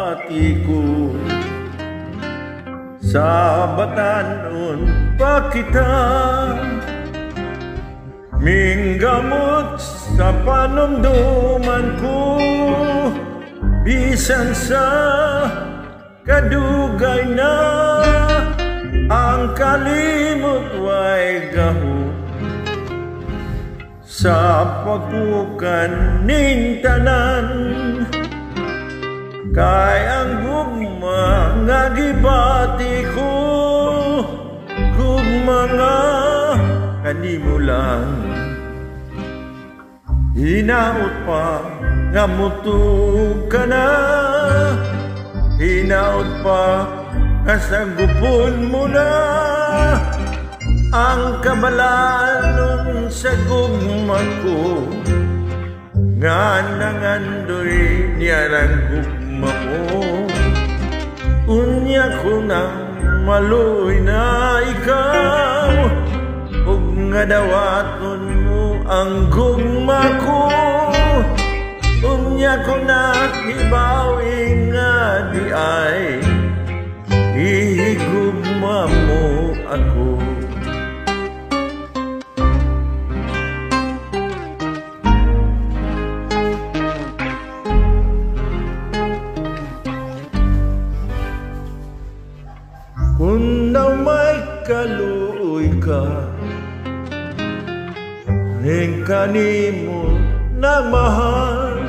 bati ko. Sa batanon pa kita minggamot sa panumduman ko, bisan sa kadugay na ang kalimot way gaho. Sa pagkukan ning tanan kay ang gugma nga gibati ko, gugma nga kanimulan. Hinaot pa nga mutug ka na, hinaot pa nga sagupon mo na ang kabalanon sa gugma ko, nga nangandoy niya ng gugma mo. Unya ko nang maluoy na ikaw, ug nga dawaton mo ang gugma ko. Unya ko na hibawi nga di ay ihigugma mo ako. Kung na may kaluoy ka ning kanimo na mahal,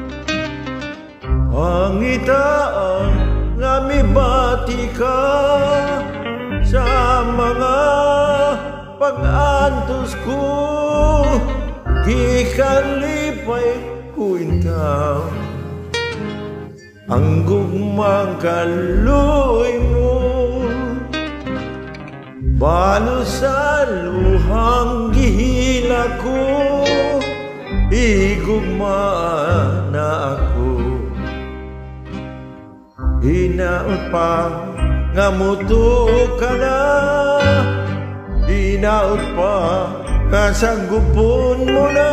ang itaan nga mibati ka sa mga pag-antos ko, gikan lipay kuintaw ang gugmang kaluoy mo. Balo sa luhang gihila ko, igugma na ako. Hinaot pa nga mutuo ka na, hinaot pa nga sagupon mo na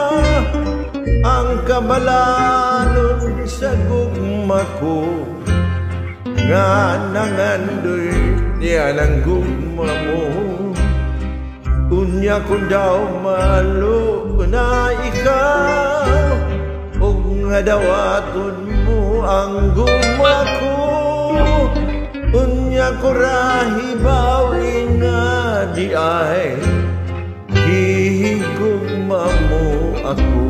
ang kabalanon sa gugma ko, nga nangandoy niya ng gugma mo. Unya ko daw malo na ikaw, ug nga dawaton mo ang gugma ko. Unya ko rahibawi nga di ay higugma mo ako.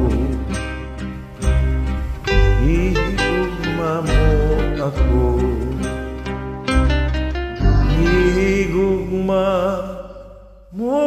Higugma mo ako. Higugma mo